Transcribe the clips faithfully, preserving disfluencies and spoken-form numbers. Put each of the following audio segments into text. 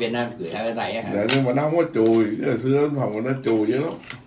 Việt Nam gửi sang cái này á hả? Dạ, nhưng mà nó không có chùi, hồi xưa bánh phồng nó chùi dữ lắm.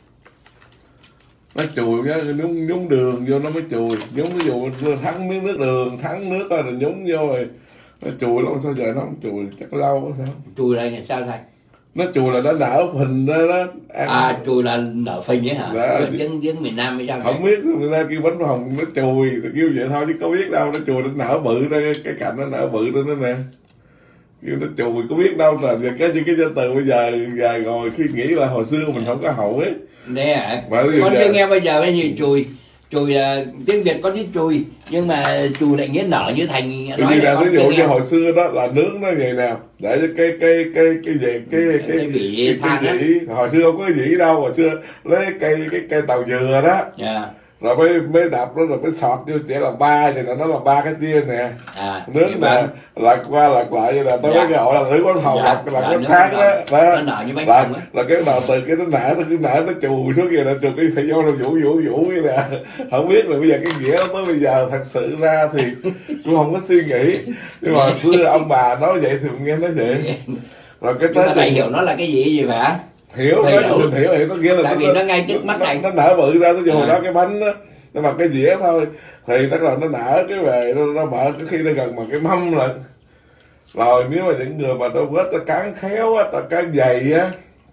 Nó chùi nhá, nhúng, nhúng đường vô nó mới chùi. Nhúng ví dụ thắng miếng nước đường, thắng nước rồi nhúng vô rồi nó chùi lắm, sao giờ nó không chùi, chắc lâu sao? Chùi là sao thầy? Nó chùi là nó nở phình ra đó. Ăn. À, chùi là nở phình ấy hả? Dạ. Tiếng tiếng miền Nam hay sao? Không biết, người ta kêu bánh phồng nó chùi, nó kêu vậy thôi chứ có biết đâu, nó chùi nó nở bự ra, cái cạnh nó nở bự ra nó nè. Kêu nó chùi có biết đâu là cái những cái từ bây giờ giờ rồi khi nghĩ là hồi xưa mình không có hậu ấy. Nè hả? Con chưa nghe bây giờ cái gì chùi. Chùi là tiếng Việt có tiếng chùi, nhưng mà chùi lại nghĩa nở như thành nói là ví dụ như hồi xưa đó là nướng nó vậy nào để cho cái cái cái cái gì cái cái cái vị hồi xưa không có cái gì đâu, hồi xưa lấy cây cái cây tàu dừa đó. Yeah. Rồi mới mới đập nó rồi mới sọt vô chỉ làm ba vậy là nó làm ba cái chia nè. À, nướng nè lật qua lật lại vậy là tôi mới gọi là nướng bánh phồng, lật là cái tháng đó đó là là cái đầu từ cái nó nở nó cứ nở nó chùi xuống kia là chùi cái phải vô nó vũ vũ vũ vậy nè. Không biết là bây giờ cái nghĩa nó tới bây giờ thật sự ra thì cũng không có suy nghĩ, nhưng mà xưa ông bà nói vậy thì mình nghe nói vậy. Rồi cái tới thầy hiểu nó là cái gì gì vậy? Hiểu, nói hiểu. hiểu hiểu có nghĩa là tại vì nó ngay trước mắt này nó nở bự ra, tới dù à. Đó cái bánh đó nó mặc cái dĩa thôi thì tức là nó nở cái về nó, nó mở cái khi nó gần bằng cái mâm rồi. Rồi nếu mà những người mà tao vết tao cán khéo á, tao cán dày á,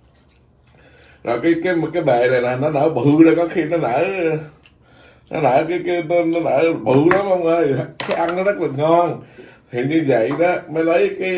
rồi cái cái cái bề này là nó nở bự ra, có khi nó nở nó nở cái cái nó, nó nở bự lắm ông ơi, cái ăn nó rất là ngon. Thì như vậy đó mới lấy cái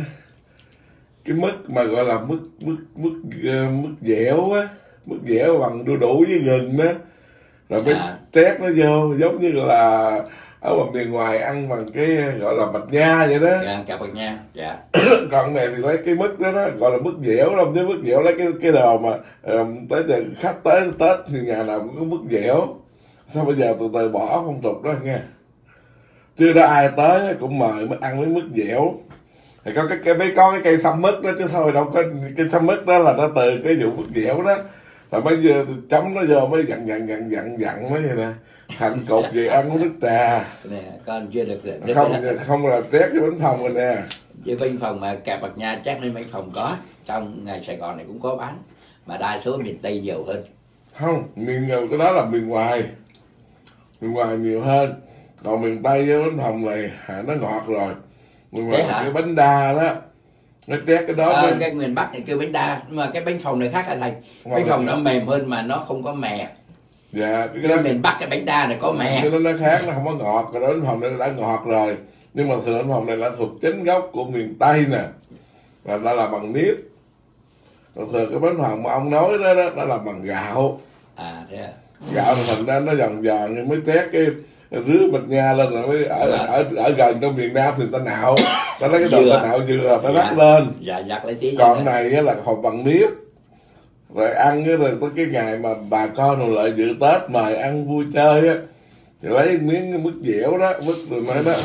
cái mứt mà gọi là mứt mứt mứt uh, mứt dẻo á, mứt dẻo bằng đu đủ với gừng đó, rồi mới à. Trét nó vô giống như là ở bằng miền ngoài ăn bằng cái gọi là bạch nha vậy đó. Dạ, cà bạch nha. Dạ. Còn này thì lấy cái mứt đó đó gọi là mứt dẻo đâu, chứ mứt dẻo lấy cái cái đồ mà um, tới giờ khách tới Tết thì nhà nào cũng có mứt dẻo. Sao bây giờ từ từ bỏ phong tục đó nha, chưa đã ai tới cũng mời mới ăn với mứt dẻo. Thì có cái cái mấy có cái cây sâm mứt đó chứ thôi đâu có cái sâm mứt đó là nó từ cái vụ mứt dẻo đó, rồi mới giờ chấm nó vô mới dặn dặn dặn dặn dặn mới vậy nè thành cục gì ăn với nước trà nè. Con chưa được không không là trét cái bánh phồng rồi nè, chứ bánh phồng mà cà bạc nha chắc lên bánh phồng có trong ngày Sài Gòn này cũng có bán, mà đa số miền Tây nhiều hơn. Không, miền cái đó là miền ngoài, miền ngoài nhiều hơn, còn miền Tây với bánh phồng này nó ngọt rồi. Nhưng mà cái bánh đa đó nó trét cái đó. À, cái miền Bắc thì kêu bánh đa, nhưng mà cái bánh phồng này khác hả thầy? Bánh phồng nó mềm hơn mà nó không có mè. Dạ, cái, cái đó miền Bắc cái bánh đa này có mè. Cái đó nó khác, nó không có ngọt, cái đó bánh phồng này đã ngọt rồi. Nhưng mà thường bánh phồng này là thuộc chính gốc của miền Tây nè, là nó là bằng nếp. Còn thường cái bánh phồng mà ông nói đó, đó nó là bằng gạo. À thế à? Gạo thì thành ra nó giòn giòn nhưng mới trét cái rưới bạch nha lên rồi mới ở dạ. ở ở gần trong miền Nam thì ta nạo, ta lấy cái đồ ta nạo dừa ta rắc lên. Dạ, giặt lấy tí. Còn này là hộp bằng nếp, rồi ăn cái rồi tới cái ngày mà bà con rồi lại dự Tết mời ăn vui chơi á thì lấy miếng mứt dẻo đó, mứt rồi mới đó.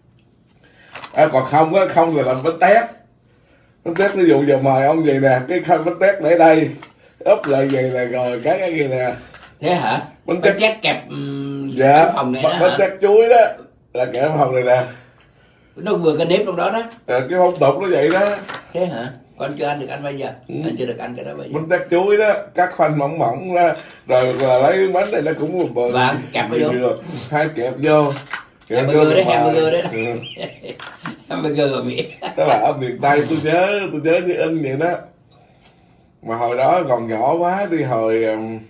À, còn không á, không là làm bánh tét. Bánh tét ví dụ giờ mời ông vậy nè, cái khăn bánh tét để đây úp lại vậy nè, rồi cái cái gì nè. Thế hả? Bánh tét, tét kẹp um, dạ, cái phòng này đó bánh tét chuối đó là kẹp phòng này nè, nó vừa cái nếp trong đó đó. À, cái phong tục nó vậy đó. Thế hả? Con chưa ăn được ăn bây giờ. Ừ. Anh chưa được ăn cái đó bây giờ. Bánh tét chuối đó, cắt khoanh mỏng mỏng ra, rồi, rồi lấy bánh này nó cũng một bờ. Và kẹp vô. Hai kẹp vô. Hamburger đấy, hamburger đấy. Ừ. Hamburger ở Mỹ. Đó là ở miền Tây, tôi nhớ, tôi nhớ như in vậy đó. Mà hồi đó còn nhỏ quá, đi hồi um,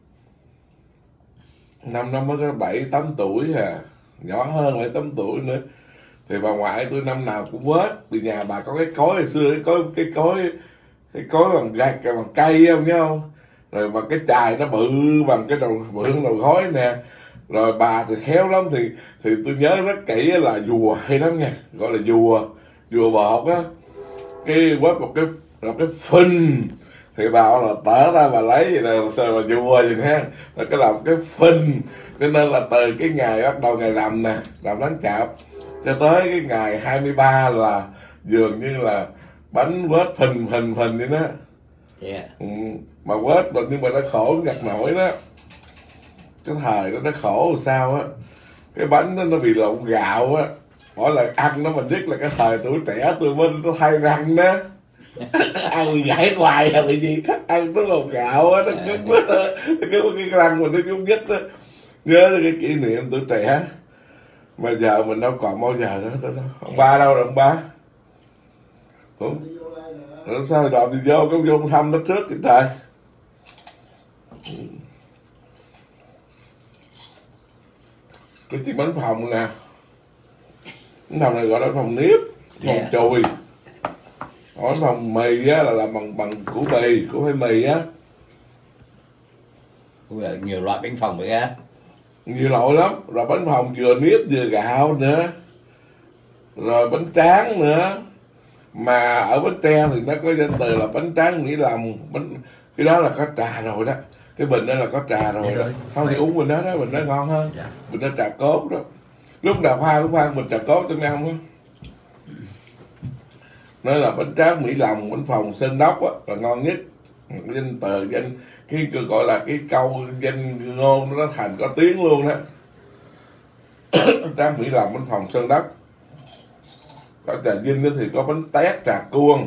năm năm mới có bảy tám tuổi à, nhỏ hơn bảy tám tuổi nữa. Thì bà ngoại tôi năm nào cũng vết, vì nhà bà có cái cối hồi xưa, cái cối cái cối cái cối bằng gạch bằng cây không nhớ không, rồi mà cái chài nó bự bằng cái đầu bự đầu gối nè, rồi bà thì khéo lắm, thì thì tôi nhớ rất kỹ là dùa hay lắm nha, gọi là dùa dùa bột á, cái quất một cái một cái phình thì bà là tở ra bà lấy vậy là sao mà vua vậy ha, là cái làm cái phình, cho nên là từ cái ngày bắt đầu ngày rằm nè, rằm tháng chạp cho tới cái ngày hai mươi ba là dường như là bánh vết phình phình phình vậy đó. Yeah. Ừ, mà vết mà nhưng mà nó khổ ngặt nổi đó, cái thời đó nó khổ sao á, cái bánh đó nó bị lộn gạo á, mỗi lần ăn nó mình biết là cái thời tuổi trẻ tôi bên nó thay răng đó. ăn thì giải hoài là bị gì, ăn nó lột gạo á, nó cứng quýt á, nó cứng cái răng mình nó trúng dít á. Nhớ cái kỷ niệm tuổi trẻ mà giờ mình đâu còn bao giờ nữa đó, đó. Ông ba đâu rồi ông ba? Ủa? Ủa sao đòi đi vô cũng vô thăm nó trước cái trời. Cái chiếc bánh phồng nè, bánh phồng này gọi là bánh phồng nếp, phồng yeah. chùi. Bánh phồng mì á là làm bằng bằng củ mì, củ khoai mì á. Nhiều loại bánh phồng vậy á? Nhiều loại lắm, rồi bánh phồng vừa nếp vừa gạo nữa, rồi bánh tráng nữa. Mà ở Bến Tre thì nó có danh từ là bánh tráng Mỹ Lòng, bánh cái đó là có trà rồi đó, cái bình đó là có trà rồi đó. Không thì uống bình đó đó, bình đó ngon hơn. Dạ. Bình đó trà cốt đó, lúc nào pha cũng pha mình trà cốt cho ăn á. Nó là bánh tráng Mỹ Lòng, bánh phồng Sơn Đốc á là ngon nhất. Danh từ danh cái gọi là cái câu danh ngôn nó thành có tiếng luôn đó. Bánh tráng Mỹ Lòng, bánh phồng Sơn Đốc. Có Trà Vinh thì có bánh tét trà cuông.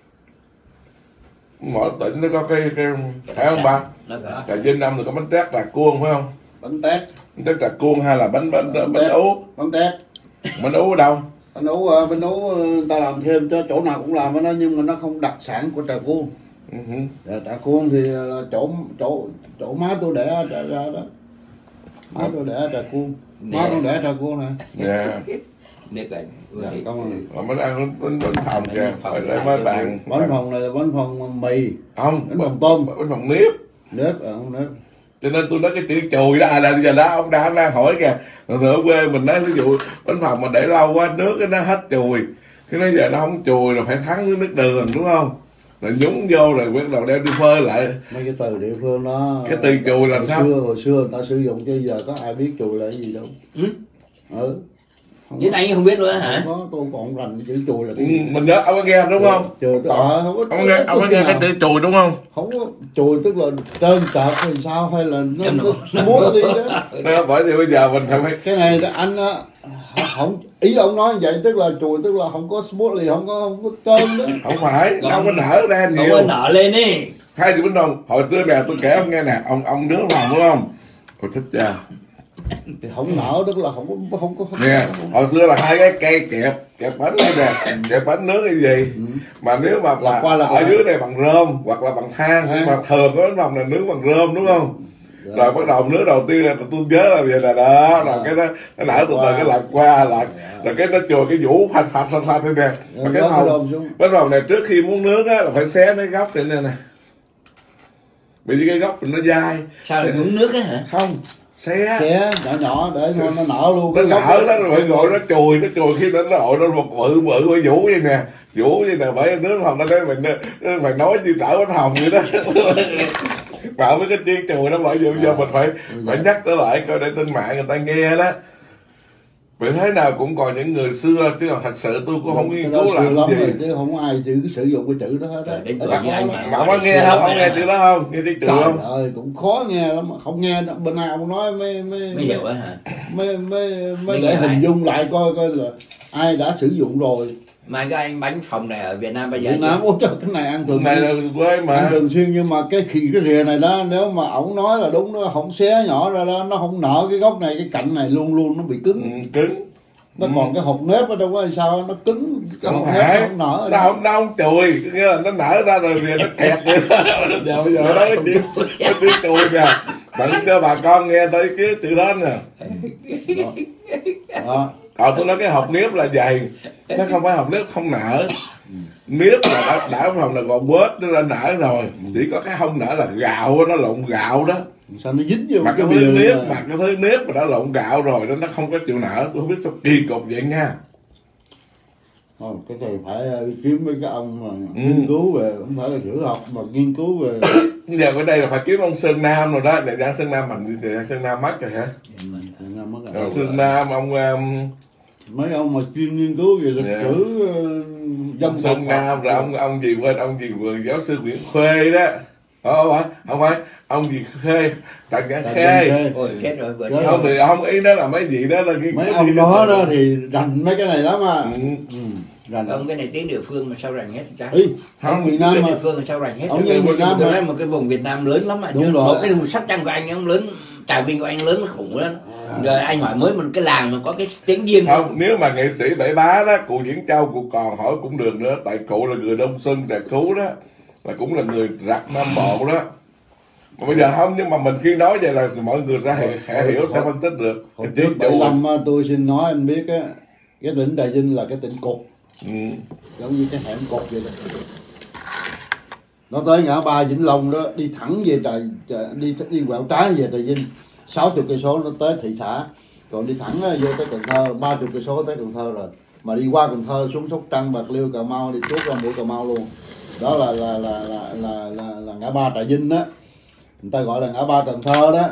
Mỗi tỉnh nó có cái cái phải không ba? Trà Vinh Nam thì có bánh tét trà cuông phải không? Bánh tét. Bánh tét trà cuông hay là bánh bánh bánh, bánh ú? Bánh tét. Bánh ú ở đâu? Bánh ú bánh ú người ta làm thêm cho chỗ nào cũng làm đó, nhưng mà nó không đặc sản của trà cuông. Uh-huh. Trà cuông thì là chỗ chỗ chỗ má tôi đẻ ra đó. Má tôi đẻ trà cuông. Má tôi đẻ trà cuông nè. Dạ. Nếp này. Dạ, mà mới ăn bánh bánh phồng kìa, phải để mấy bạn. Bánh phồng này là bánh phồng mì. Không, bánh phồng tôm, bánh phồng nếp. Nếp, à, không nếp. Cho nên tôi nói cái chữ chùi đó, à là giờ đó ông đang đang hỏi kìa. Thường ở quê mình nói ví dụ bánh phồng mà để lâu quá nước nó hết chùi. Cái nói giờ nó không chùi rồi phải thắng với nước đường đúng không? Rồi nhúng vô rồi bắt đầu đem đi phơi lại. Mấy cái từ địa phương đó. Cái từ chùi làm hồi sao? Xưa, hồi xưa người ta sử dụng chứ giờ có ai biết chùi là cái gì đâu. Ừ. Ừ. Với anh không biết nữa hả? Không có, tôi còn rành chữ chùi là cái gì? Mình nhớ ông có nghe đúng không? Chùi tức là không có. Ông nghe ông có nghe cái chữ chùi đúng không? Không có chùi tức là trơn trợt hay sao hay là nó, nó muốn gì đó. Đó, bởi vì bây giờ mình phải cái này là anh không ý ông nói vậy tức là chùi tức là không có smooth gì, không có không có trơn đó. Không phải, nó không có nở ra nhiều. Không có nở lên đi. Hai chữ bánh đồng hồi xưa nè tôi kể ông nghe nè, ông ông nướng lòng đúng không? Tôi thích cha. Thì không nở tức là không có không có. Nè, hồi xưa là hai cái cây kẹp kẹp bánh đây nè, kẹp bánh nướng cái gì? Ừ. Mà nếu mà là, qua là ở lại. Dưới này bằng rơm hoặc là bằng than, nhưng mà thường có bánh đồng này nướng bằng rơm đúng không? Dạ. Rồi bắt đầu nướng đầu tiên là tôi nhớ là vậy là đó, rồi cái nó nó nở từ từ cái lật qua lật, rồi cái nó chùi cái vũ phanh phanh phanh phanh đây nè. Mà cái hồng bánh đồng này trước khi muốn nướng á là phải xé mấy góc trên đây nè. Vì cái góc thì nó dai. Sao lại muốn nước á hả? Không. Xé xé nhỏ nhỏ để nó, nó nở luôn. Nó nở đó rồi phải gọi nó chùi, nó chùi khi nó nở nó một bự bự với vũ vậy nè, vũ vậy nè, bởi nước hồng ta nói mình mày nói như trở bánh hồng vậy đó. Bảo với cái tiếng chùi đó, bởi vì bây giờ mình phải phải nhắc trở lại coi để trên mạng người ta nghe đó. Vì thế nào cũng còn những người xưa, chứ còn thật sự tôi cũng không nghiên cứu làm gì rồi, chứ không có ai chữ sử dụng cái chữ đó hết á. Mà ông có nghe không? Ông nghe chữ đó không? Nghe tiếng chữ không? Trời ơi, cũng khó nghe lắm, không nghe bên nào ông nói mới mới mới hiểu hả? Mới mới mới để hình dung lại coi coi là ai đã sử dụng rồi. Mà cái anh bánh phồng này ở Việt Nam bây giờ Việt Nam ôi trời, cái này ăn thường này là quê mà ăn thường xuyên, nhưng mà cái khi cái rìa này đó, nếu mà ổng nói là đúng, nó không xé nhỏ ra đó, nó không nở cái gốc này, cái cạnh này luôn luôn nó bị cứng. Ừ, cứng. Nó ừ. còn cái hột nếp ở đâu có sao nó cứng, cái không hột phải nếp không nở. Nó không, nó không chùi, nghĩa là nó nở ra rồi thì nó kẹt vậy. Giờ bây giờ nó nói cái chuyện cái tiếng chùi nè, tận cho bà con nghe tới cái từ đó nè. Đó. Còn tôi nói cái hộp nếp là dày, nó không phải hộp nếp không nở. Nếp là đã, đã phòng là còn bớt nó đã nở rồi, chỉ có cái không nở là gạo, nó lộn gạo đó. Sao nó dính vô mà cái thứ nếp, mà... mà cái thứ nếp mà đã lộn gạo rồi đó, nó không có chịu nở. Tôi không biết sao kỳ cục vậy nha. Thôi, cái này phải kiếm mấy cái ông mà ừ. nghiên cứu về, không phải là sử học mà nghiên cứu về. Giờ ở đây là phải kiếm ông Sơn Nam rồi đó, để Giang Sơn Nam mình thì Sơn Nam mất rồi hả? Sơn Nam mất rồi. Rồi, Sơn Nam ông um... mấy ông mà chuyên nghiên cứu về lịch sử yeah. uh, dân Sơn Nam rồi ông ông gì quên ông gì vừa giáo sư Nguyễn Khuê đó. Không phải, không phải ông gì Khê, Trần Nhã Khê. Ôi chết rồi, vừa không thì ông ý đó là mấy gì đó là cái mấy ông đó đó thì rành mấy cái này lắm mà. Ừ. Ừ. Rành. Ông cái này tiếng địa phương mà sao rành hết cha? Ý, Không, ông miền Cái Nam mà địa phương mà sao rành hết? ông Cái như vùng- miền Nam tôi mà. nói một cái vùng Việt Nam lớn lắm mà. Đúng chứ rồi. một cái vùng Sóc Trăng của anh ông lớn, Trà Vinh của anh lớn khủng lắm. À. Rồi anh hỏi mới một cái làng mà có cái tiếng riêng. Không, nếu mà nghệ sĩ Bảy Bá đó, cụ Diễn Châu cụ còn hỏi cũng được nữa, tại cụ là người Đông Xuân Trà Cứu đó, là cũng là người rặt Nam Bộ đó. Mà bây giờ không, nhưng mà mình khi nói vậy là mọi người sẽ hiểu, sẽ hiểu, sẽ phân tích được. Hồi Cái trước tiếng bảy chủ. lăm á, tôi xin nói anh biết á, cái tỉnh Trà Vinh là cái tỉnh cục, Ừ. giống như cái hẻm cục vậy đó. Nó tới ngã ba Vĩnh Long đó, đi thẳng về Trà, Trà đi đi quẹo trái về Trà Vinh, sáu mươi cây số nó tới thị xã, còn đi thẳng á, vô tới Cần Thơ, ba mươi cây số tới Cần Thơ rồi. Mà đi qua Cần Thơ xuống Sóc Trăng, Bạc Liêu, Cà Mau đi suốt ra mũi Cà Mau luôn. Đó là là là là là là, là ngã ba Trà Vinh đó, người ta gọi là ngã ba Cần Thơ đó.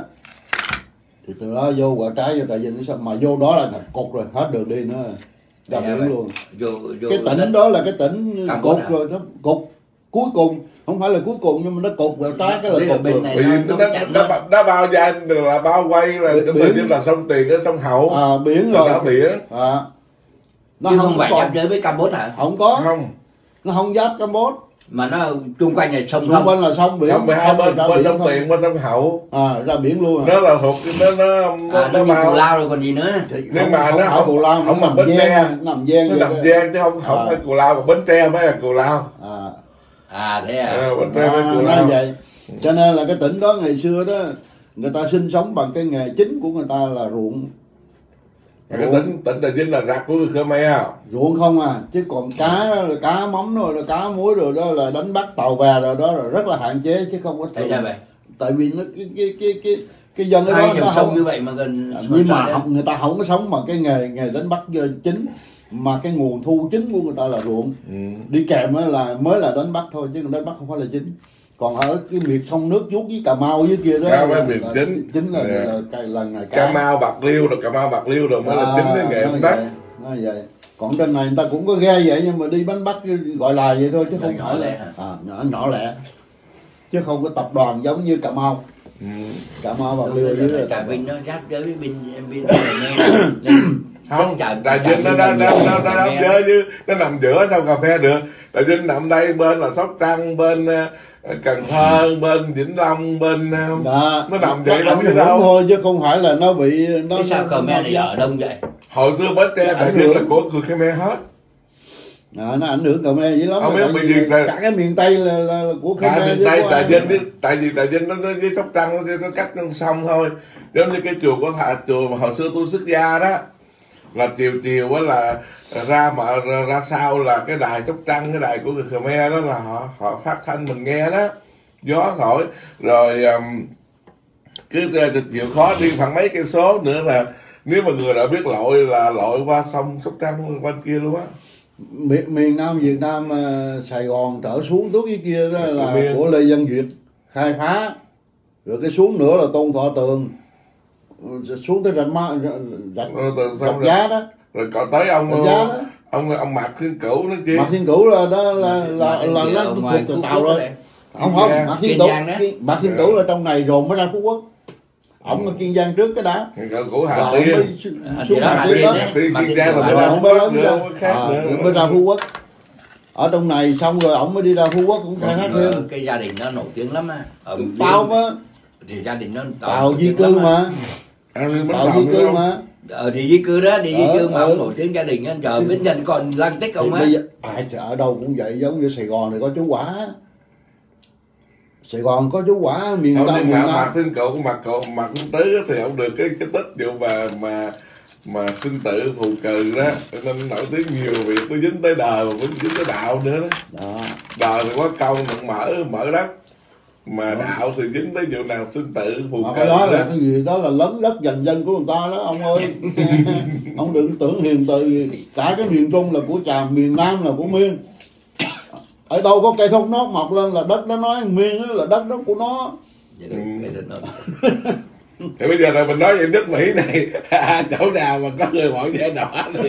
Thì từ đó vô quẹo trái vô Trà Vinh, mà vô đó là thành cục rồi, hết đường đi nữa, ra Dạ, biển luôn. Vô, vô Cái tỉnh đó là cái tỉnh Cam cục Cốt hả? rồi, nó cục cuối cùng, không phải là cuối cùng nhưng mà nó cục quẹo trái cái Với là ở cục bên rồi. này Bởi vì nó, nó, nó, nó, nó, nó, nó bao danh là bao quay là Biển- cái biển. như là sông Tiền ở sông Hậu, À, biển là rồi. cả biển. À. Nó chứ không, không phải còn- giáp giới với Campuchia hả? không có, Không, nó không giáp Campuchia, Mà nó chung quanh là sông xung không? quanh là sông biển, không phải hai bên, ra bên biển sông không. Tiền, bên sông Hậu. À, ra biển luôn à. Nó là thuộc, nó, nó, nó, À, nó nó như bao. Cù Lao rồi còn gì nữa. Thì Nhưng không- mà không nó phải không- Cù Lao, không nó nằm nằm Bến gian, Tre. nằm gian Nó vậy nằm đó. gian chứ không không À. phải Cù Lao, còn Bến Tre mới là Cù Lao. À. À thế à? À, Bến Tre mới À, Cù nói Lao. vậy. Cho nên là cái tỉnh đó ngày xưa đó, người ta sinh sống bằng cái nghề chính của người ta là ruộng. Mà cái tỉnh tỉnh Trà Vinh là rạc của người Khmer. Ruộng không à, chứ còn cá đó là cá mắm rồi, là cá muối rồi đó là đánh bắt tàu bè rồi đó là rất là hạn chế chứ không có. Tại sao vậy? Tại vì nó cái cái cái cái cái dân ở đó Hai nó dòng sông không, như vậy mà gần nhưng mà đấy. không, người ta không có sống bằng cái nghề nghề đánh bắt chính, mà cái nguồn thu chính của người ta là ruộng. Ừ. Đi kèm á là mới là đánh bắt thôi, chứ đánh bắt không phải là chính. Còn ở cái miệt sông nước vuốt với Cà Mau dưới kia đó Cà Mau là, miệt là, chính. chính là Yeah. là, là, là ngày Cà Mau, Bạc Liêu rồi Cà Mau, Bạc Liêu rồi mới là chính cái nghề đánh bắt. Nó vậy. Còn trên này người ta cũng có ghe vậy, nhưng mà đi đánh bắt gọi là vậy thôi chứ Nhỏ không nhỏ phải lẻ là hả? à, nhỏ nhỏ lẻ, chứ không có tập đoàn giống như Cà Mau. Ừ. Cà Mau Bạc Đúng Liêu rồi, dưới giờ là Trà tập Vinh đoàn. nó giáp giới với bên bên bên nghe nên Không, Trà- Trà Trà Vinh nó Vinh nó là nó nhiều nó nó Khmer. nó chơi chứ, nó nằm giữa sao cà phê được. Trà Vinh nằm đây, bên là Sóc Trăng, bên ờ, Cần Thơ, bên Vĩnh Long, bên ờ, Đó. nó nằm vậy Nó đâu ảnh chứ hưởng đâu. thôi chứ không phải là nó bị nó. Thế sao nó- Khmer nó- này ở đông vậy? Hồi xưa Bến Tre Trà Ảnh Vinh là hưởng. của người Khmer hết. À, nó ảnh hưởng Khmer dữ lắm. Ông biết Tại bởi vì vì là- cả cái miền Tây là, là, là của Khmer. Tại miền chứ Tây có Trà ai- Vinh biết, tại vì Trà Vinh nó, nó với Sóc Trăng nó, nó cách nó sông thôi. Giống như cái chùa của thà chùa mà hồi xưa tôi xuất gia đó, là chiều chiều á là ra mà ra, ra sau là cái đài Sóc Trăng, cái đài của người Khmer đó là họ họ phát thanh mình nghe đó, gió thổi rồi um, cứ uh, chịu khó đi khoảng mấy cây số nữa là nếu mà người đã biết lội là lội qua sông Sóc Trăng qua kia luôn á. miền, miền Nam Việt Nam à, Sài Gòn trở xuống tuốt cái kia đó là Của miền. của Lê Văn Duyệt khai phá, rồi cái xuống nữa là Tôn Thọ Tường, rồi xuống tới rạch ma rạch, Rồi từ rạch xong rồi, giá đó, rồi còn tới ông rạch giá đó. ông ông Mạc Thiên Cửu nữa chứ. Mạc Thiên Cửu là đó là là Mà là ở nó ngoài thuộc từ Phú Tàu Quốc rồi. đấy. Không không, Kiên Giang. Mạc Thiên Kiên Cửu, Giang đó. Mạc Thiên Cửu là trong này rồi mới ra Phú Quốc. Ông ở Kiên Giang trước cái đã. Thiên Cửu Hà Rồi ông Tiên. mới su- À, xuống thì đó Hà Hà Tiên Tiên đó. đấy. Tiên Mà Kiên Tiên Giang Cửu là Hà mới Rồi ra ông Phú mới Quốc lớn nữa, ra. không có khác À, nữa. rồi mới ra Phú Quốc. Ở trong này xong rồi ông mới đi ra Phú Quốc cũng khai thác Ờ, thêm. cái gia đình nó nổi tiếng lắm á. Ở Bình Tao Dương mà, thì gia đình nó Tàu nổi di tiếng cư lắm á. mà, À, Liên Bến Tàu Đồng di nữa cư không? mà. Ờ thì di cư đó, đi di Ờ, cư mà ờ. ông nổi tiếng gia đình á, giờ vĩnh nhân còn lăng tích Thì ông á. bây giờ à, ở đâu cũng vậy, giống như Sài Gòn này có chú Quả. Sài Gòn có chú Quả, miền Không, Nam nhưng miền mà Nam. Mạc Thiên Cửu, Mạc Cậu, Mạc Thiên Tứ á thì ông được cái cái tích vụ mà mà mà sinh tử phù cừ đó, cho nên nổi tiếng nhiều việc nó dính tới đời mà cũng dính tới đạo nữa đó. Đó. Đời thì có công được mở mở đất, mà đạo thì dính tới vụ nào sinh tử phù Mà cừ cái đó đó. là cái gì đó là lấn đất giành dân của người ta đó ông ơi. Ông đừng tưởng hiền từ cả cái miền Trung là của Trà, miền Nam là của Miên. Ở đâu có cây thốt nốt mọc lên là đất đó nói Miên đó là đất đó của nó. Vậy đó, cái đó nó- Thì bây giờ là mình nói về nước Mỹ này, chỗ nào mà có người bọn da đỏ thì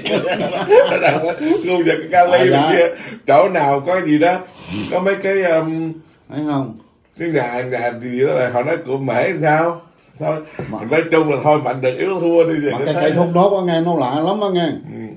khu vực Cali À, dạ. bên kia, chỗ nào có gì đó, có mấy cái um, Thấy không? cái nhà nhà gì đó là họ nói của Mễ sao thôi, Mà- nói chung là thôi mạnh được yếu thua đi vậy. Mà cái cái thế. cây thốt nốt á nghe nó lạ lắm á nghe. Ừ.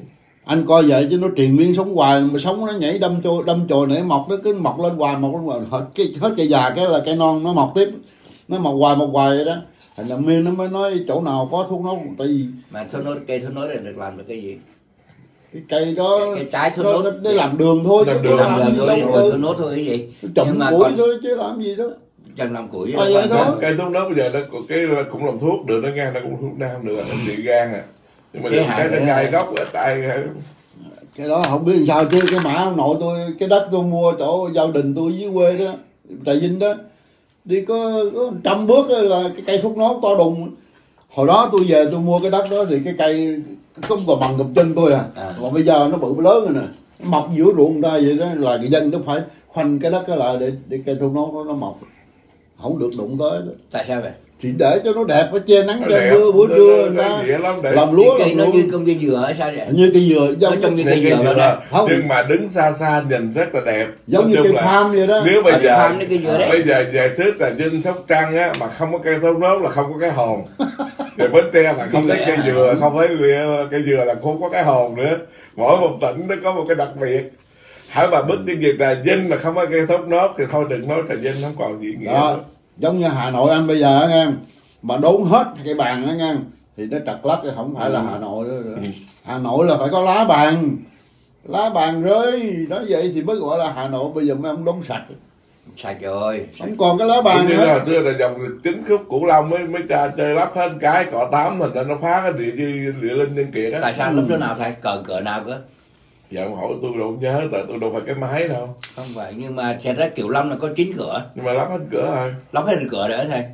Anh coi vậy chứ nó triền miên sống hoài, mà sống nó nhảy đâm chồi đâm chồi nảy mọc, nó cứ mọc lên hoài mọc lên hoài, hết cái hết cây già cái là cây non nó mọc tiếp, nó mọc hoài mọc hoài vậy đó. Thành ra miên nó mới nói chỗ nào có thuốc nốt, tại vì mà thuốc nốt, cây thuốc nốt này được làm được cái gì? cái cây đó cái, cái trái thuốc nó, nốt để làm đường thôi, làm chứ đường, làm làm gì thôi, đâu. thuốc nốt thôi cái gì? Trồng củi còn, thôi chứ làm gì đâu. chẳng làm củi À, vậy còn, thôi. Cây thuốc nốt bây giờ nó có cái cũng làm thuốc được, nó nghe nó cũng thuốc nam được, nó trị gan à. Nhưng mà Cái cái, hạt cái nó này- gai gốc ở tay Cái đó không biết làm sao chứ cái mã ông nội tôi, cái đất tôi mua chỗ gia đình tôi dưới quê đó, Trà Vinh đó, đi có, có trăm bước là cái cây thuốc nốt to đùng. Hồi đó tôi về tôi mua cái đất đó thì cái cây không còn bằng gầm chân tôi à, À. còn bây giờ nó bự lớn rồi nè, nó mọc giữa ruộng người ta vậy đó, là người dân nó phải khoanh cái đất cái lại để, để cây thuốc nốt nó, nó mọc, không được đụng tới đó. tại sao vậy? Chỉ để cho nó đẹp, nó che nắng nó che đẹp, mưa buổi nó- trưa nó- người nó ta nghĩa lắm để làm Cái lúa cây làm nó lúa như công viên dừa hay sao vậy? như cây dừa giống Nó trông như Những cây cái dừa đó dừa, nè. Không. nhưng mà đứng xa xa nhìn rất là đẹp. giống Nói như chung cây là palm vậy đó. nếu bây Ở giờ farm nó cây dừa đấy. bây giờ về trước là Vinh Sóc Trăng á mà không có cây thuốc nốt là không có cái hồn. Rồi Bến Tre mà không thấy cây dừa, không thấy cây dừa là không có cái hồn nữa. Mỗi một tỉnh nó có một cái đặc biệt. Hãy mà bước đi về Trà Vinh mà không có cây thuốc nốt thì thôi đừng nói Trà Vinh không còn gì nghĩa Đó, nữa. giống như Hà Nội anh bây giờ á nghe, mà đốn hết cây bàn á nghe thì nó trật lắc, không phải là Hà Nội nữa. Ừ. Hà Nội là phải có lá bàn, lá bàn rơi đó, vậy thì mới gọi là Hà Nội. Bây giờ mấy ông đốn sạch, Sạch rồi. không còn cái lá Cũng bàn như nữa. hồi xưa là dòng chính khúc Cửu Long mới mới cha chơi lắp hết cái cọ tám thành ra nó phá cái địa địa, địa linh nhân kiệt á. Tại sao lúc chỗ nào thầy cờ cỡ nào cơ? Dạ ông hỏi tôi đâu nhớ, tại tôi đâu phải cái máy đâu. Không phải, nhưng mà xe ra Kiểu Long là có chín cửa, Nhưng mà lắp hết cửa rồi. lắp hết cửa rồi thầy.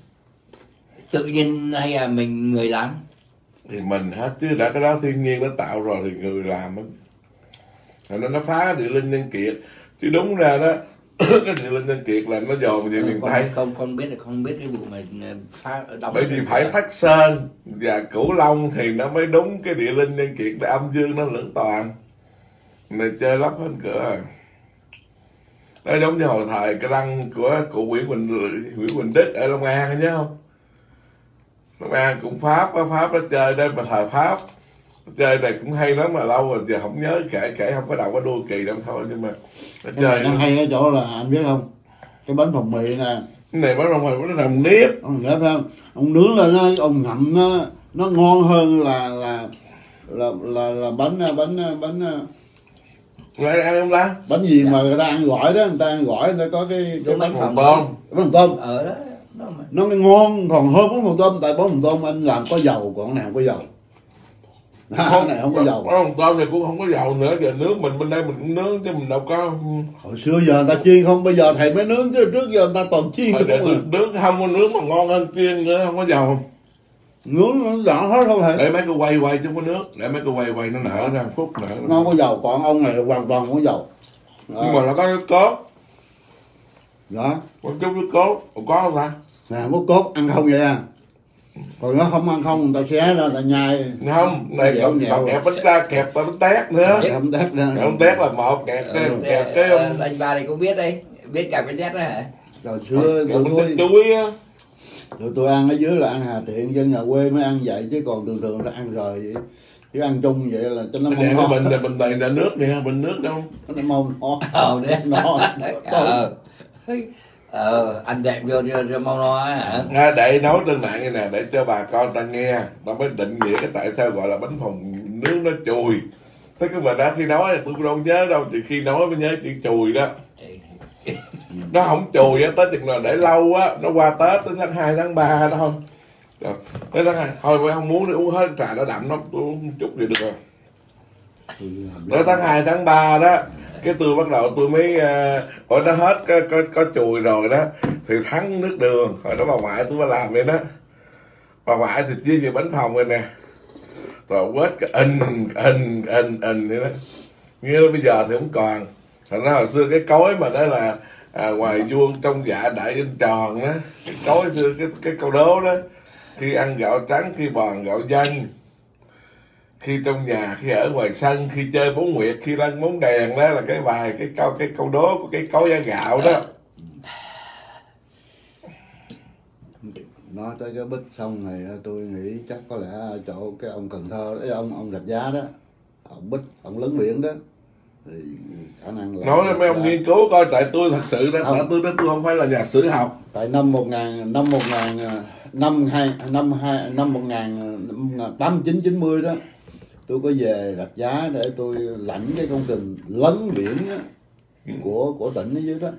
Tự nhiên hay là mình người làm? Thì mình hết chứ, đã cái đó thiên nhiên nó tạo rồi thì người làm á. Rồi nó nó phá địa linh nhân kiệt. Chứ đúng ra đó cái địa linh nhân kiệt là nó dồn về miền Không, Tây. không không biết là không biết cái vụ mà phá đóng. Bởi vì phải Thất Sơn và Cửu Long thì nó mới đúng cái địa linh nhân kiệt để âm dương nó lưỡng toàn. Này chơi lắp hết cửa rồi. Nó giống như hồi thời cái lăng của cụ Nguyễn Quỳnh Nguyễn Quỳnh Đức ở Long An nhớ không? Long An cũng Pháp, á, Pháp nó chơi đây mà thời Pháp. Chơi này cũng hay lắm mà lâu rồi giờ không nhớ, kể kể không có đầu có đuôi kỳ đâu thôi, nhưng mà nó Cái chơi này nó hay ở chỗ là anh biết không, cái bánh phồng mì nè, cái này mới Long An nó làm nếp. ông nhớ không, ông nướng lên nó, ông ngậm nó nó ngon hơn là là là là, là bánh bánh bánh Lại ăn không ta? bánh gì mà người ta ăn gỏi đó, người ta ăn gỏi nó có cái cái bánh Phồng tôm. bánh tôm Ở đó, đó mà. nó mới ngon còn hơn bánh phồng tôm, tại bánh phồng tôm anh làm có dầu, còn cái này không có dầu. À, cái này không có dầu. Không, tôm thì cũng không có dầu nữa, giờ nướng mình bên đây mình cũng nướng chứ mình đâu có. Hồi xưa giờ người ta chiên không, bây giờ thầy mới nướng chứ trước giờ người ta toàn chiên Thôi, để không tôi à. nướng không có nướng mà ngon hơn chiên nữa, không có dầu. Nướng nó đỏ hết không thầy, Để mấy cái quay quay chứ không có nước, để mấy cái quay quay nó nở ra một phút nở. ngon có dầu, còn ông này là hoàn toàn không có dầu. Đó. Nhưng mà nó có nước cốt, Đó. có chút nước cốt, còn có không ta? Nè mốt cốt ăn không vậy à, còn nó không ăn không người ta xé ra người ta nhai. Không, này Dẻo còn, nhẹo. còn kẹp bánh ra, kẹp tao bánh tét nữa. Không tét ra. Kẹp bánh tét là một, kẹp cái, Ờ, kẹp cái ờ, um, anh ba này cũng biết đấy, biết cả cái tét đó hả? Hồi xưa kẹp tụi bánh tôi, tét chuối á. tụi tôi ăn ở dưới là ăn hà tiện, dân nhà quê mới ăn vậy, chứ còn thường thường ta ăn rồi vậy. Chứ ăn chung vậy là cho nó Cái mông này no. cái bình này bình này là nước nè, bình nước đâu. Nó mông no. Ờ đấy. No. Ờ. Ờ, anh đẹp vô cho, cho mau no á hả? À, để nói trên mạng này nè, để cho bà con ta nghe, ta mới định nghĩa cái tại sao gọi là bánh phồng nướng nó chùi. Thế cái mà đã khi nói là tôi cũng đâu nhớ đâu, chỉ khi nói mới nhớ chữ chùi đó. Nó không chùi á, tới chừng nào để lâu á, nó qua Tết tới tháng hai tháng ba đó thôi. Rồi, tới tháng hai, thôi mới không muốn đi uống hết trà nó đậm nó uống chút gì được rồi. Tới tháng hai tháng ba đó, cái tôi bắt đầu tôi mới uh, nó hết có, có, có chùi rồi đó thì thắng nước đường, hồi đó bà ngoại tôi mới làm vậy đó. Bà ngoại thì chia về bánh phồng rồi nè, rồi quết cái in in in in vậy đó. Như bây giờ thì không còn. Thành ra hồi xưa cái cối mà đó là à, ngoài vuông trong dạ đại in tròn đó, cái cối xưa cái cái câu đố đó, khi ăn gạo trắng, khi bòn gạo dân, khi trong nhà, khi ở ngoài sân, khi chơi bóng nguyệt, khi lăn bóng đèn, đó là cái bài cái câu cái câu đố của cái cối giá gạo đó. Nói tới cái bích xong này tôi nghĩ chắc có lẽ chỗ cái ông Cần Thơ, cái ông ông Rạch Giá đó, ông Bích, ông lấn biển đó thì khả năng là nói ra mấy ông nghiên cứu coi, tại tôi thật sự đó, tại tôi đó tôi không phải là nhà sử học. Tại năm một ngàn năm một ngàn năm hai năm hai năm một ngàn tám chín chín mươi đó, tôi có về Rạch Giá để tôi lãnh cái công trình lấn biển đó, của của tỉnh ở dưới đó.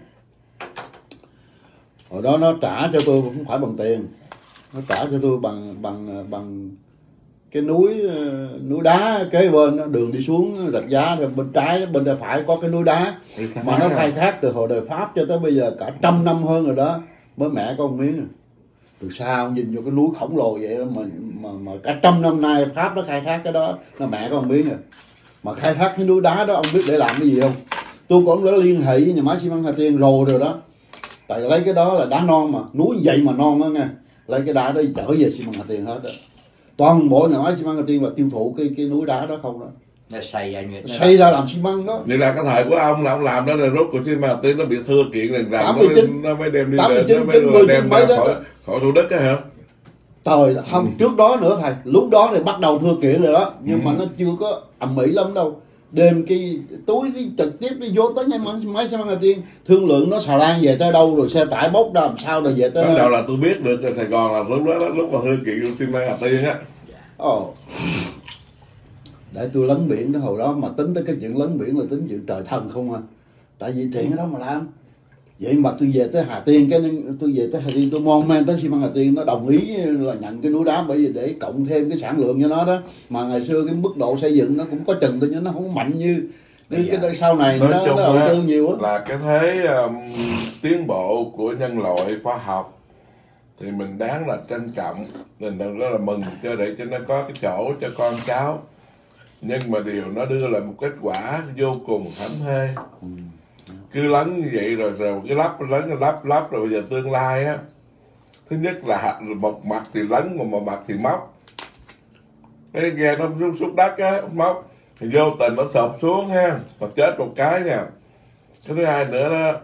Hồi đó nó trả cho tôi không phải bằng tiền, nó trả cho tôi bằng bằng bằng cái núi núi đá kế bên đó, đường đi xuống Rạch Giá rồi bên trái bên tay phải có cái núi đá mà nó khai thác từ hồi đời Pháp cho tới bây giờ cả trăm năm hơn rồi đó, mới mẹ có một miếng. Từ xa ông nhìn vô cái núi khổng lồ vậy đó, mà mà mà cả trăm năm nay Pháp nó khai thác cái đó, nó mẹ có một miếng rồi. Mà khai thác cái núi đá đó ông biết để làm cái gì không? Tôi còn đã liên hệ với nhà máy xi măng Hà Tiên rồi rồi đó. Tại lấy cái đó là đá non mà, núi vậy mà non đó nha. Lấy cái đá đó chở về xi măng Hà Tiên hết đó. Toàn bộ nhà máy xi măng Hà Tiên là tiêu thụ cái cái núi đá đó không đó. Nó xây ra như xây ra làm xi măng đó. Vậy là cái thời của ông là ông làm đó, rồi rốt của xi măng Hà Tiên nó bị thưa kiện rằng rằng nó, nó mới đem đi lên, nó mới đem ra khỏi khỏi Thủ Đức á hả? Trời không, trước đó nữa thầy, lúc đó thì bắt đầu thưa kiện rồi đó, nhưng ừ. mà nó chưa có ầm ĩ lắm đâu. Đem cái túi đi trực tiếp đi vô tới nhà máy xi măng Hà Tiên, thương lượng nó xà lan về tới đâu, rồi xe tải bốc ra làm sao rồi về tới. Bắt đầu là tôi biết được Sài Gòn là lúc đó lúc mà thưa kiện xi măng Hà Tiên á. Ồ. Để tôi lấn biển đó, hồi đó mà tính tới cái chuyện lấn biển là tính chuyện trời thần không à. Tại vì chuyện đó mà làm. Vậy mà tôi về tới Hà Tiên, cái tôi về tới Hà Tiên tôi mon men tới xi măng Hà Tiên, nó đồng ý là nhận cái núi đá bởi vì để cộng thêm cái sản lượng cho nó đó. Mà ngày xưa cái mức độ xây dựng nó cũng có chừng thôi, chứ nó không mạnh như cái, cái đây sau này. Nói nó, chung nó đầu tư nhiều lắm. Là cái thế um, tiến bộ của nhân loại khoa học thì mình đáng là trân trọng, mình rất là mừng cho để cho nó có cái chỗ cho con cháu. Nhưng mà điều nó đưa lại một kết quả vô cùng hãnh hê. Ừ. Cứ lấn như vậy rồi rồi cái lắp lấn lắp lắp rồi bây giờ tương lai á, thứ nhất là một mặt thì lấn mà một mặt thì móc, cái ghe nó rút xuống đất á, móc thì vô tình nó sụp xuống ha, mà chết một cái nha. Cái thứ hai nữa đó,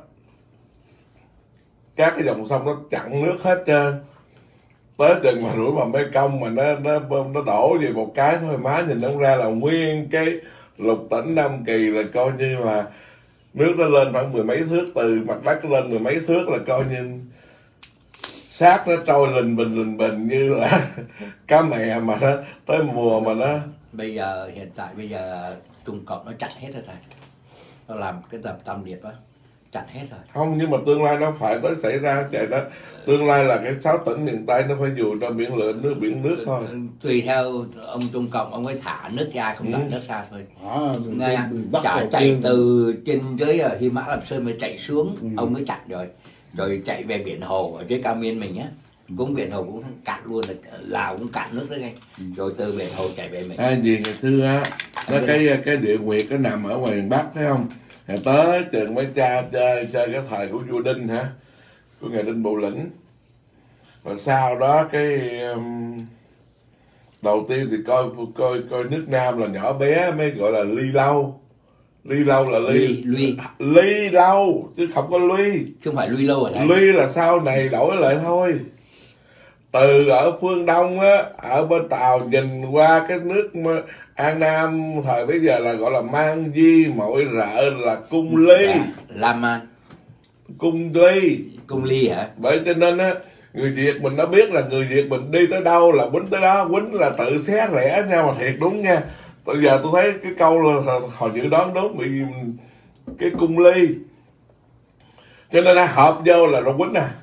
các cái dòng sông nó chặn nước hết trơn, tới chừng mà rủi mà mê công mà nó nó nó đổ về một cái thôi, má nhìn nó ra là nguyên cái lục tỉnh Nam Kỳ là coi như là nước nó lên khoảng mười mấy thước, từ mặt đất lên mười mấy thước là coi như xác nó trôi lình bình lình bình như là cá mè mà nó tới mùa mà nó. Bây giờ hiện tại bây giờ Trung Cộng nó chặn hết rồi thầy, nó làm cái tập tam điệp á, chặn hết rồi. Không, nhưng mà tương lai nó phải tới xảy ra chạy đó. Tương lai là cái sáu tỉnh miền Tây nó phải dù cho biển lửa nước biển nước thôi. Tùy theo ông Trung Cộng, ông ấy thả nước ra không đặt ừ. nước ra thôi. À, Nghe chạy, chạy từ trên dưới Hy Mã Lạp Sơn mới chạy xuống, ừ. ông mới chặn rồi. Rồi chạy về biển Hồ ở dưới Cao Miên mình á, cũng biển Hồ cũng cạn luôn, là Lào cũng cạn nước đấy ngay. Ừ. Rồi từ biển Hồ chạy về mình. À, gì ngày xưa á, nó cái cái địa nguyệt nó nằm ở ngoài miền Bắc thấy không? Ngày tới chừng mấy cha chơi chơi cái thời của vua Đinh hả, của ngày Đinh Bộ Lĩnh. Rồi sau đó cái um, đầu tiên thì coi coi coi nước Nam là nhỏ bé mới gọi là ly lâu. Ly lâu là ly ly ly, ly lâu chứ không có ly, chứ không phải ly lâu ở đây. Ly là sau này đổi lại thôi. Từ ở phương Đông á, ở bên Tàu nhìn qua cái nước An Nam thời bây giờ là gọi là Mang Di, mọi rợ là cung ly. Dạ, La Man. Cung ly. Cung ly hả? Bởi cho nên á, người Việt mình nó biết là người Việt mình đi tới đâu là quýnh tới đó, quýnh là tự xé rẽ nhau mà thiệt đúng nha. Bây giờ tôi thấy cái câu là hồi dự đoán đúng bị cái cung ly. Cho nên là hợp vô là nó quýnh à.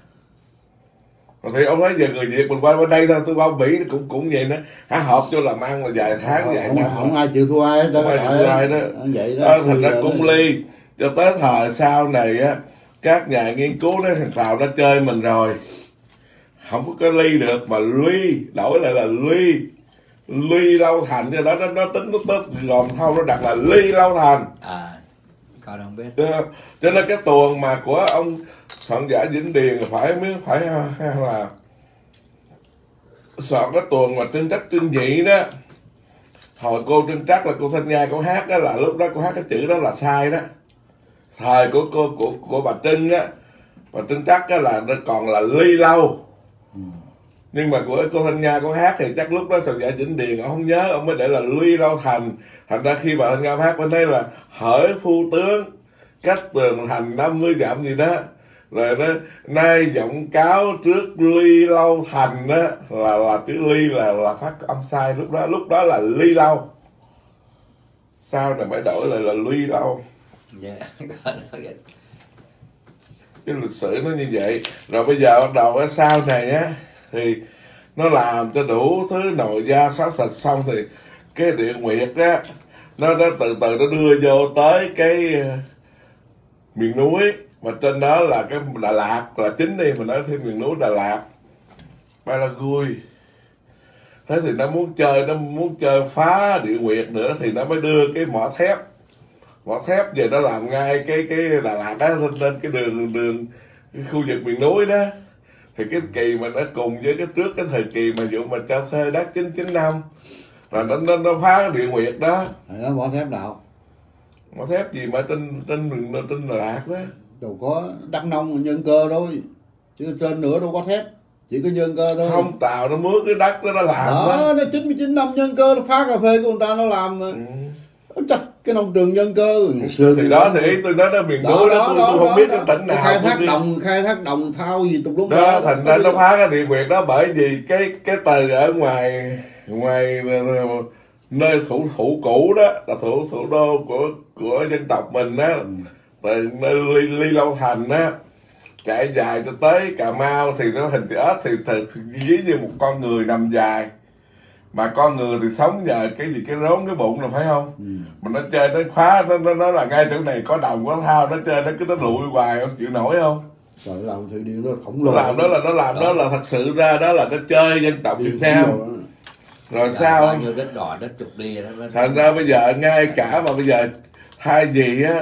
Thì ông nói giờ người Việt mình qua bên đây thôi, tôi qua Mỹ cũng cũng vậy đó, hả hợp cho làm ăn là vài tháng vài năm, không ai chịu thua ai đó, không ai chịu thua ai đó, vậy đó. Thành ra cung ly cho tới thời sau này á, các nhà nghiên cứu nói thằng Tàu nó chơi mình rồi, không có cái ly được mà ly đổi lại là ly ly Lâu Thành, cho đó nó nó tính nó tết gồm thâu nó đặt là ly Lâu Thành. À, con không biết. Cho nên cái tuồng mà của ông soạn giả Vĩnh Điền phải mới phải hay là soạn cái tuồng mà Trưng Trắc Trưng Nhị đó, hồi cô Trưng Trắc là cô Thanh Nhai cô hát đó, là lúc đó cô hát cái chữ đó là sai đó. Thời của cô của của bà Trưng á, bà Trưng Trắc á là nó còn là ly lâu. Nhưng mà của cô Thanh Nga có hát thì chắc lúc đó soạn giả Vĩnh Điền ông không nhớ, ông mới để là Luy Lâu Thành. Thành ra khi bà Thanh Nga hát bên đây là hỡi phu tướng cách tường thành năm mươi dặm gì đó, rồi nó nay giọng cáo trước Ly Lâu Thành đó, là là chữ Ly là là phát âm sai lúc đó, lúc đó là Ly Lâu, sau này mới đổi lại là Ly Lâu. Yeah. Cái lịch sử nó như vậy. Rồi bây giờ bắt đầu ở sau này á thì nó làm cho đủ thứ nội gia sáu thịt xong thì cái Địa Nguyệt á nó nó từ từ nó đưa vô tới cái uh, miền núi, mà trên đó là cái Đà Lạt là chính đi, mình nói thêm miền núi Đà Lạt, Paragui. Thế thì nó muốn chơi, nó muốn chơi phá Địa Nguyệt nữa thì nó mới đưa cái mỏ thép, mỏ thép về nó làm ngay cái cái Đà Lạt đó, lên lên cái đường đường cái khu vực miền núi đó. Thì cái kỳ mà nó cùng với cái trước cái thời kỳ mà vụ mà cho thuê đất chín chín năm là nó nó, nó phá Địa Nguyệt đó. Thì nó mỏ thép nào? Mỏ thép gì mà trên trên trên, trên Đà Lạt đó. Đâu có Đắk Nông nhân cơ thôi, chứ trên nữa đâu có thép, chỉ có nhân cơ thôi. Không, Tàu nó mướn cái đất đó nó làm đó, đó. nó chín mươi chín năm nhân cơ nó phá cà phê của người ta nó làm. Ừ. Chắc cái nông trường nhân cơ ngày xưa thì đó thì tôi nói nó miền núi đó, đó, tôi, đó tôi không đó, biết đó. Cái tỉnh nào khai thác đồng khai thác đồng thao gì tùm lum đó, đó thành ra nó phá cái Địa Nguyệt đó, bởi vì cái cái từ ở ngoài ngoài nơi thủ thủ cũ đó là thủ thủ đô của của dân tộc mình đó, ừ. từ nơi Ly, Ly Lâu Thành á chạy dài cho tới Cà Mau thì nó hình chữ ếch, thì thật ví như một con người nằm dài, mà con người thì sống nhờ cái gì cái rốn cái bụng là phải không? Ừ. Mà nó chơi nó khóa nó nó nó là ngay chỗ này có đồng có thao, nó chơi nó cứ nó lụi hoài, không chịu nổi không? Trời, làm thủy điện nó khổng lồ. Nó làm đó là nó làm đó, đó là thật sự ra đó là nó chơi dân tộc Việt Nam. Rồi Đã sao? bao nhiêu đất đỏ đất trục đi đó. Thành ra bây giờ ngay cả mà bây giờ thay vì á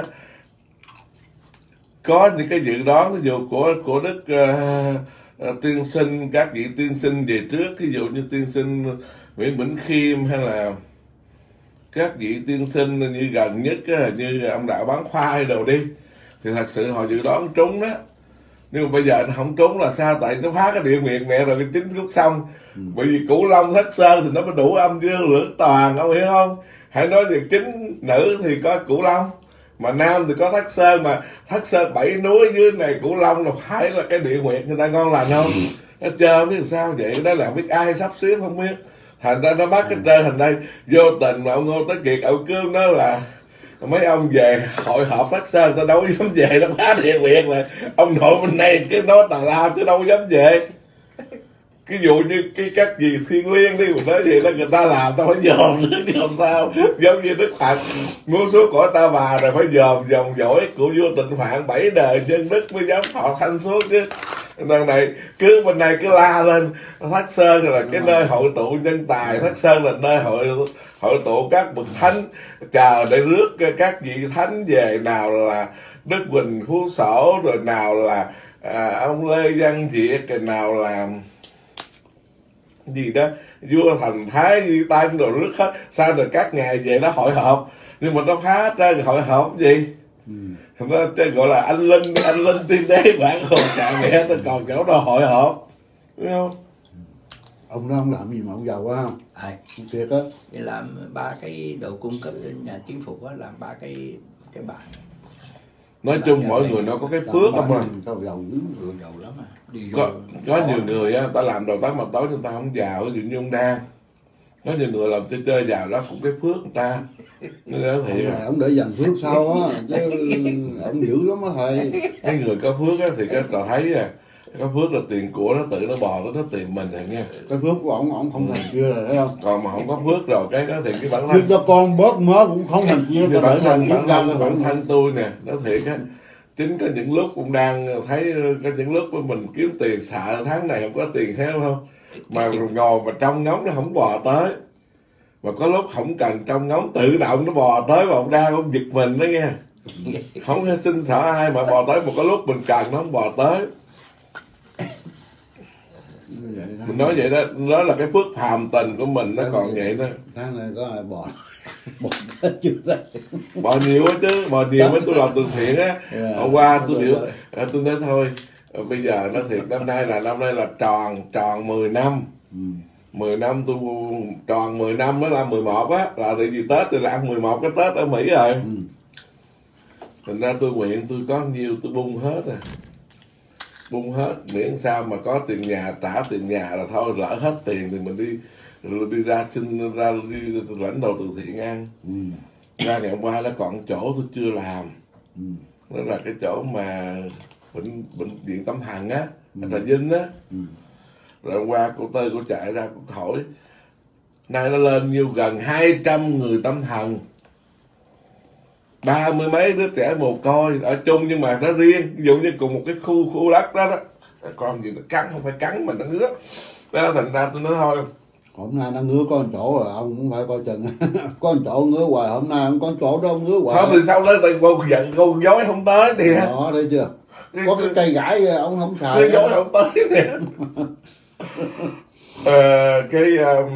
có những cái dự đoán ví dụ của của Đức uh, uh, tiên sinh, các vị tiên sinh về trước, ví dụ như tiên sinh Nguyễn Bỉnh Khiêm hay là các vị tiên sinh như gần nhất á, như ông Đạo Bán Khoai đồ đi, thì thật sự họ dự đoán trúng đó. Nhưng mà bây giờ nó không trúng là sao? Tại nó phá cái Địa Nguyệt mẹ rồi cái chính lúc xong. Ừ. Bởi vì Cửu Long Thất Sơn thì nó mới đủ âm dương lưỡng toàn, ông hiểu không? Hãy nói về chính nữ thì có Cửu Long, mà nam thì có Thất Sơn, mà Thất Sơn bảy núi dưới này Cửu Long là phải là cái Địa Nguyệt người ta ngon lành không? Nó chơi không biết sao vậy, đó là biết ai sắp xếp không biết. Thành ra nó bắt cái trên thành đây vô tình mà ông Ngô Tới Kiệt ông kêu nó là mấy ông về hội họp Thất Sơn tao đâu dám về, nó phá Địa Nguyệt là ông nội bên này cái nói tào lao chứ đâu dám về. Cái dụ như cái các gì Thiên Liêng đi, mình nói gì đó người ta làm tao phải dòm nữa, dòm sao giống như Đức Phật muốn xuống cõi Ta Bà rồi phải dòm dòm dõi của vua Tịnh Phạn bảy đời dân đức mới dám họ thanh xuống chứ. Lần này cứ bên này cứ la lên Thất Sơn là cái nơi hội tụ nhân tài, Thất Sơn là nơi hội hội tụ các bậc thánh chờ để rước các vị thánh về, nào là Đức Huỳnh Phú Sổ, rồi nào là à, ông Lê Văn Việt, rồi nào là gì đó vua Thành Thái Di Tân rồi rước hết. Sao rồi các ngày về nó hội họp, nhưng mà nó phá trên hội họp gì? Ừ. Nó gọi là anh linh anh linh tiên đế bản hồ chàng mẹ, nó còn chỗ đó hội họp, đúng không? Ông đó ông làm gì mà ông giàu quá không? Ai? Thiệt á. Để làm ba cái đầu cung cấp nhà chính phủ á, làm ba cái cái bản. Nói chung mỗi người nó có cái phước không à. Sao giàu dữ, người giàu lắm à. Đi có có nhiều người á, ta làm đầu tắt mặt tối người ta không giàu, ví dụ như ông Đan. Có nhiều người làm chơi chơi giàu đó cũng cái phước người ta. Nó đó thiệt. Ông để dành phước sau á, chứ ông dữ lắm á thầy. Cái người có phước á thì cái trò thấy à, có phước là tiền của nó tự nó bò tới nó tìm mình rồi nha. Cái phước của ông ông không thành chưa rồi thấy không? Còn mà không có phước rồi cái đó thì cái bản thân. Nhưng cho con bớt mớ cũng không thành chia. Cái bản thân bản thân bản thân tôi nè, nó thiệt á. Chính có những lúc cũng đang thấy có những lúc mình kiếm tiền sợ tháng này không có tiền theo không, mà ngồi mà trong ngóng nó không bò tới, mà có lúc không cần trong ngóng tự động nó bò tới, mà ông đang ông giật mình đó nghe, không xin sợ ai mà bò tới, một cái lúc mình cần nó không bò tới. Mình nói vậy đó, đó là cái phước phàm tình của mình, nó còn vậy đó. Tháng này có ai bò bò chưa thấy, bò nhiều quá chứ, bò nhiều mới tôi làm từ thiện á. Yeah, hôm qua tôi biểu tôi nói thôi Bây giờ nó thiệt, năm nay là năm nay là tròn tròn mười năm. Ừ. mười năm tôi tròn mười năm mới là mười một á, là tại vì Tết thì là ăn mười một cái Tết ở Mỹ rồi. Ừ. Thành ra tôi nguyện tôi có nhiêu tôi bung hết à. Bung hết, miễn sao mà có tiền nhà, trả tiền nhà là thôi, lỡ hết tiền thì mình đi đi ra xin ra đi lãnh đồ từ thiện ăn. Ừ. Ra ngày hôm qua nó còn chỗ tôi chưa làm. Ừ. Đó là cái chỗ mà bệnh bệnh viện tâm thần á, ở Trà Vinh á. Ừ. Rồi hôm qua cô Tơi cô chạy ra cô hỏi, nay nó lên nhiêu, gần hai trăm người tâm thần, ba mươi mấy đứa trẻ mồ côi ở chung nhưng mà nó riêng, ví dụ như cùng một cái khu khu đất đó đó, con gì nó cắn, không phải cắn mà nó ngứa đó. Thành ra tôi nói thôi, Hôm nay nó ngứa có một chỗ rồi, ông cũng phải coi chừng. Có một chỗ ngứa hoài, hôm nay không có chỗ đâu ngứa hoài. không thì sau đó tại cô giận cô dối không tới nè. Đó, thấy chưa? Có cái cây gãi ông không xài. Cô dối không tới nè. ờ, cái um,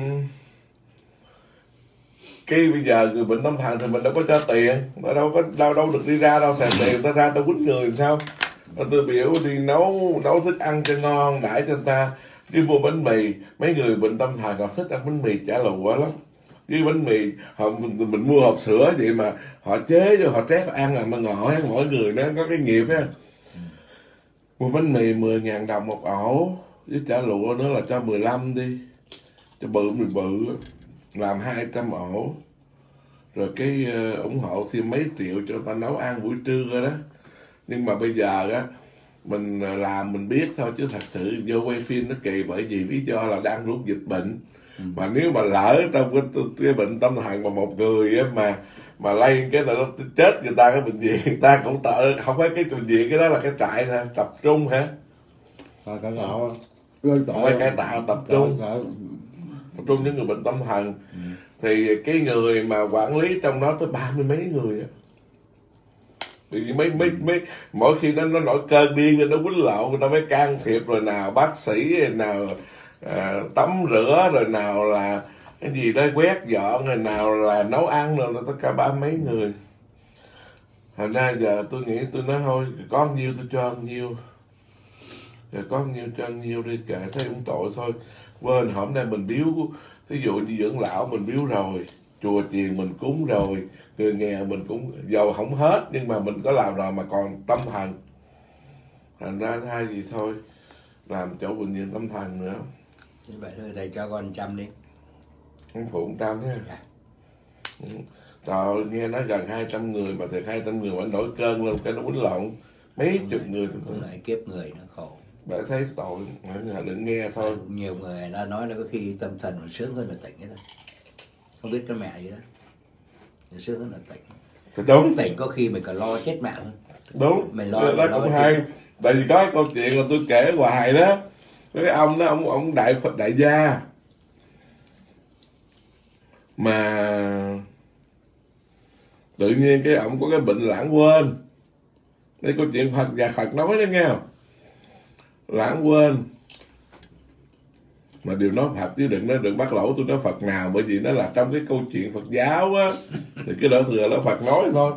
cái bây giờ người bệnh tâm thần thì mình đâu có cho tiền, ta đâu có đâu đâu được đi ra đâu xài tiền, ta ra ta quýnh người làm sao. Tôi biểu đi nấu nấu thức ăn cho ngon đãi cho người ta, đi mua bánh mì, mấy người bệnh tâm thần họ thích ăn bánh mì chả lụa lắm. Với bánh mì họ mình, mình mua hộp sữa vậy mà họ chế cho họ trét ăn là mà ngồi mỗi người nó có cái nghiệp á. Mua bánh mì mười ngàn đồng một ổ, với chả lụa nữa là cho mười lăm đi, cho bự mì bự, làm hai trăm ổ. Rồi cái uh, ủng hộ thêm mấy triệu cho người ta nấu ăn buổi trưa đó. Nhưng mà bây giờ á, mình làm mình biết thôi, chứ thật sự vô quay phim nó kỳ, bởi vì lý do là đang lúc dịch bệnh. Ừ. Mà nếu mà lỡ trong cái, cái bệnh tâm thần mà một người á mà mà lây cái là nó chết người ta, cái bệnh viện người ta cũng tự, không phải cái bệnh viện, cái đó là cái trại thôi, tập trung hả? Rồi cải tạo. Không phải cải tạo, tập trung. Tập trung những người bệnh tâm thần. Ừ. Thì cái người mà quản lý trong đó tới ba mươi mấy người á. Vì mấy mấy mấy mỗi khi nó nó nổi cơn điên lên nó quýnh lộn, người ta mới can thiệp, rồi nào bác sĩ, nào à, tắm rửa, rồi nào là cái gì đó quét dọn, rồi nào là nấu ăn, rồi tất cả ba mấy người. Thành ra giờ tôi nghĩ tôi nói thôi, có nhiêu tôi cho nhiêu, rồi có nhiêu cho nhiêu đi, kệ thấy cũng tội thôi. Quên hôm nay mình biếu, ví dụ như dưỡng lão mình biếu rồi, chùa chiền mình cúng rồi, người nghèo mình cũng giàu không hết, nhưng mà mình có làm rồi mà còn tâm thần. Thành ra thay gì thôi làm chỗ bệnh viện tâm thần nữa. Như vậy thôi thầy cho con trăm đi. Không phụ một trăm ha. Dạ. Ừ. Trời, nghe nói gần hai trăm người mà thiệt hai trăm người mà nổi cơn lên cái nó quýnh lộn mấy chục người. Cũng lại kiếp người nó khổ. Bạn thấy tội, đừng nghe thôi. Nhiều người ta nói là có khi tâm thần còn sướng hơn là tỉnh ấy thôi. Không biết cái mẹ gì đó, nó sướng hơn là tỉnh. Thì đúng. Tỉnh có khi mình còn lo chết mẹ hơn. Đúng, mình lo, đó mình cũng lo hay. Tại vì có câu chuyện là tôi kể hoài đó. Cái ông đó, ông, ông đại Phật đại gia. Mà tự nhiên cái ông có cái bệnh lãng quên. Đây câu chuyện Phật và Phật nói đó nghe không? Lãng quên. Mà điều nói Phật chứ đừng nói, đừng bắt lỗi tôi nói Phật nào, bởi vì nó là trong cái câu chuyện Phật giáo á, thì cái đó thừa là Phật nói thôi.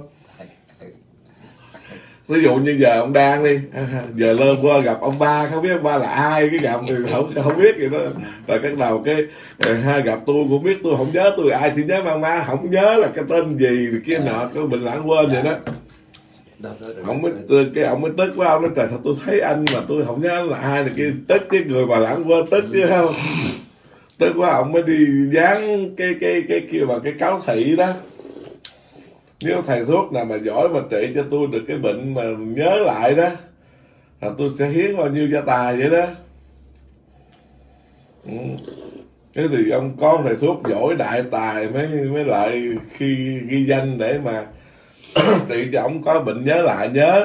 Ví dụ như giờ ông đang đi, giờ lơ qua gặp ông ba, không biết ông ba là ai, cái gặp thì không không biết vậy đó. Rồi cái đầu cái hai gặp tôi cũng biết, tôi không nhớ tôi là ai, thì nhớ mà ma không nhớ là cái tên gì thì kia nọ, có bệnh lãng quên vậy đó. Ông mới cái ông mới tức quá, ông nói trời sao tôi thấy anh mà tôi không nhớ là ai, là kia tức, cái người mà lãng quên tức chứ không. Tức quá ông mới đi dán cái cái cái kia vào cái cáo thị đó. Nếu thầy thuốc nào mà giỏi mà trị cho tôi được cái bệnh mà nhớ lại đó, là tôi sẽ hiến bao nhiêu gia tài vậy đó. Ừ. Thế thì ông con thầy thuốc giỏi đại tài mới mới lại khi ghi danh để mà trị cho ông có bệnh nhớ lại nhớ.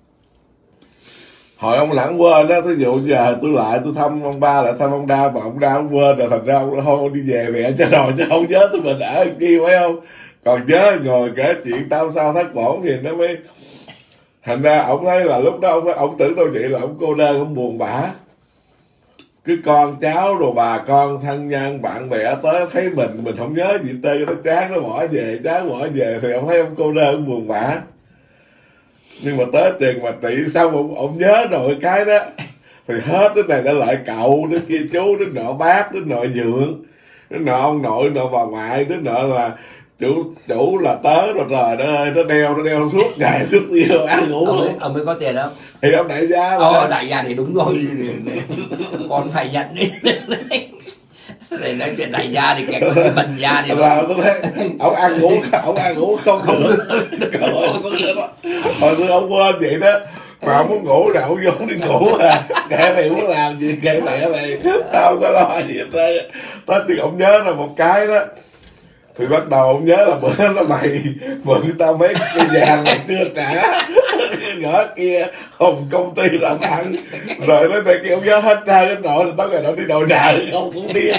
Hồi ông lãng quên đó, thí dụ giờ tôi lại tôi thăm ông ba lại thăm ông đa, mà ông đa ông quên rồi, thành ra ông không đi về mẹ cho rồi, chứ không nhớ tôi mình ở kia phải không? Còn nhớ ngồi kể chuyện tam sao thất bổn thì nó mới. Thành ra ông thấy là lúc đó ông, ông tưởng đâu vậy là ông cô đơn, ông buồn bã. Cứ con cháu rồi bà con thân nhân bạn bè tới thấy mình mình không nhớ gì trên, nó chán nó bỏ về, chán bỏ về, thì ông thấy ông cô đơn, ông buồn bã. Nhưng mà tới tiền mà trị xong ông, ông nhớ rồi cái đó thì hết, đứa này nó lại cậu, đứa kia chú, đứa nọ bác, đứa nọ dượng, đứa nọ ông nội, nọ bà ngoại, đứa nọ là chủ chủ là tớ rồi, trời đất ơi, nó đeo nó đeo suốt ngày suốt đêm ăn ngủ ông, luôn. ông mới có tiền không? Thì ông đại gia mà. Ồ, đại gia thì đúng rồi. Còn phải nhận đi. Để nói chuyện đại gia thì kẻ có cái bần gia thì là tôi thấy ông ăn ngủ ông ăn ngủ không không được. Hồi xưa ông quên vậy đó, mà ông muốn ngủ là ông vô đi ngủ à, kệ mày muốn làm gì kệ mẹ mày, tao không có lo gì hết trơn. Tới thì ông nhớ ra một cái đó, thì bắt đầu ông nhớ là bữa là mày mượn tao mấy cái vàng mày chưa trả, gõ kia hùng công ty làm ăn, rồi nó này kia ông nhớ hết ra cái nội, rồi tối ngày nó đi đòi nợ không cũng điên.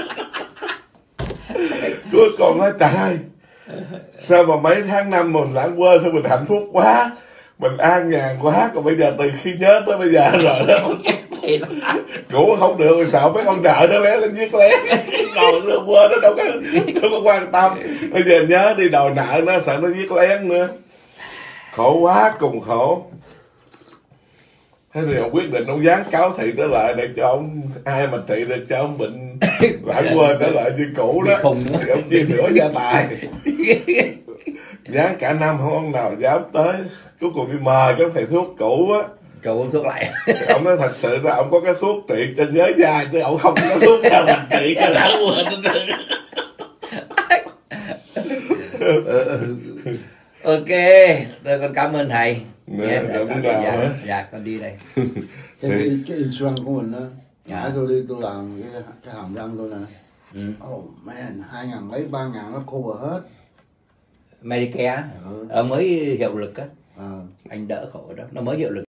Cuối cùng nói trời ơi, sao mà mấy tháng năm mình lãng quên, sao mình hạnh phúc quá, mình an nhàn quá, còn bây giờ từ khi nhớ tới bây giờ rồi đó ngủ không được, rồi sợ mấy con nợ nó lé lên giết lé, còn nó quên nó đâu có đâu có quan tâm, bây giờ nhớ đi đòi nợ nó sợ nó giết lén nữa, khổ quá cùng khổ. Thế thì ông quyết định ông dán cáo thị trở lại để cho ông ai mà trị được cho ông bệnh lãng quên trở lại như cũ đó, thì ông chia nửa gia tài. Dán cả năm không ông nào dám tới, cuối cùng đi mời cái thầy thuốc cũ á, cậu uống thuốc lại. Ông nói thật sự là ông có cái thuốc trị cho nhớ da, chứ ông không có thuốc nào mình trị cho lãng quên hết trơn. Ok, tôi con cảm ơn thầy. Nè, Dạ, dạ, con đi làm dạ, hả? dạ, con đi đây. cái cái, cái insurance của mình đó, Dạ. nãy tôi đi tôi làm cái cái hàm răng tôi nè. Ừ. Oh man, hai ngàn mấy ba ngàn nó cover hết. Medicare Ừ. ở mới hiệu lực á, Ờ. anh đỡ khổ đó, nó mới hiệu lực.